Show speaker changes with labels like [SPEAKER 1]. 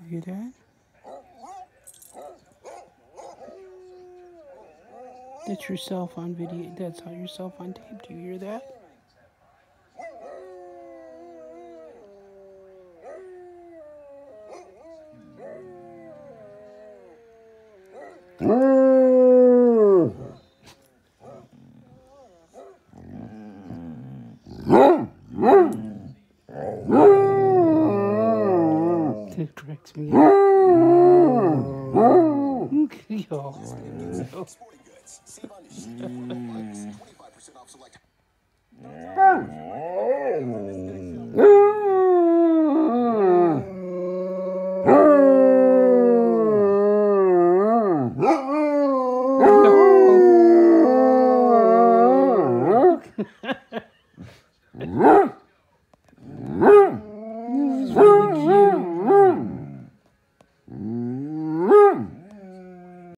[SPEAKER 1] You hear that? That's yourself on video. That's how yourself on tape. Do you hear that? That cracks me up. Yo.